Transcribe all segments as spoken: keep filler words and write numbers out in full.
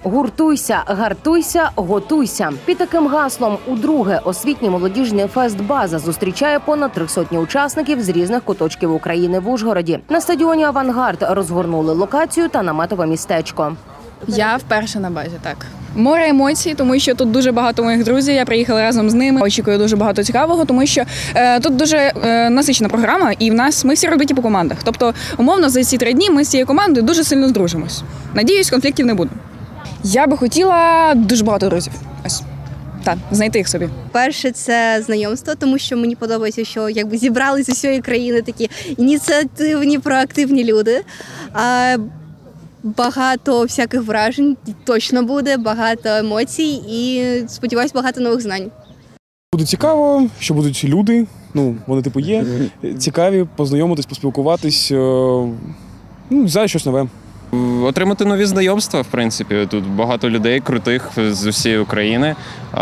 Гуртуйся, гартуйся, готуйся. Під таким гаслом удруге освітній молодіжний фест «База» зустрічає понад три сотні учасників з різних куточків України в Ужгороді. На стадіоні «Авангард» розгорнули локацію та наметове містечко. Я вперше на базі, так. Море емоцій, тому що тут дуже багато моїх друзів, я приїхала разом з ними. Очікую дуже багато цікавого, тому що е, тут дуже е, насичена програма, і в нас ми всі розбиті по командах. Тобто, умовно, за ці три дні ми з цією командою дуже сильно здружимось. Надіюсь, конфліктів не буде. Я би хотіла дуже багато друзів. Ось. Так, знайти їх собі. Перше – це знайомство, тому що мені подобається, що якби зібрались з усієї країни такі ініціативні, проактивні люди. А, багато всяких вражень точно буде, багато емоцій і, сподіваюсь, багато нових знань. Буде цікаво, що будуть люди, ну, вони типу є, цікаві, познайомитись, поспілкуватись, ну, знаю щось нове. Отримати нові знайомства, в принципі. Тут багато людей крутих з усієї України.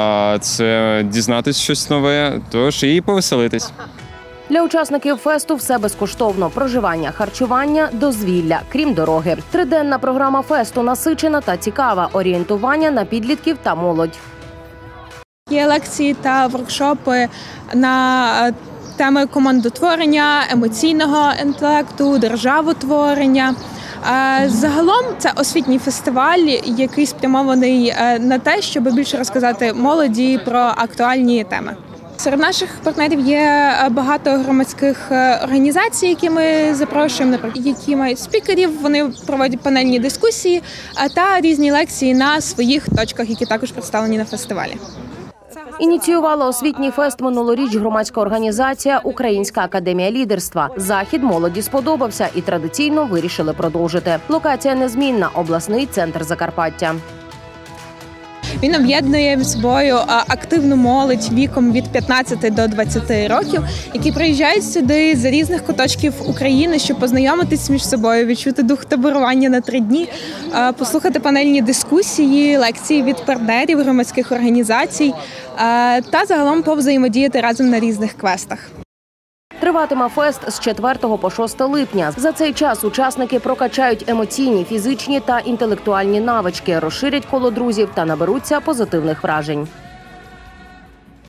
Це дізнатись щось нове, тож і повеселитись. Для учасників фесту все безкоштовно – проживання, харчування, дозвілля, крім дороги. Триденна програма фесту насичена та цікава, орієнтування на підлітків та молодь. Є лекції та воркшопи на теми командотворення, емоційного інтелекту, державотворення. Загалом це освітній фестиваль, який спрямований на те, щоб більше розказати молоді про актуальні теми. Серед наших партнерів є багато громадських організацій, які ми запрошуємо, які мають спікерів, вони проводять панельні дискусії та різні лекції на своїх точках, які також представлені на фестивалі. Ініціювала освітній фест минулоріч громадська організація «Українська академія лідерства». Захід молоді сподобався і традиційно вирішили продовжити. Локація незмінна – обласний центр Закарпаття. Він об'єднує собою активну молодь віком від п'ятнадцяти до двадцяти років, які приїжджають сюди з різних куточків України, щоб познайомитись між собою, відчути дух таборування на три дні, послухати панельні дискусії, лекції від партнерів, громадських організацій та загалом повзаємодіяти разом на різних квестах. Триватиме фест з четвертого по шосте липня. За цей час учасники прокачають емоційні, фізичні та інтелектуальні навички, розширять коло друзів та наберуться позитивних вражень.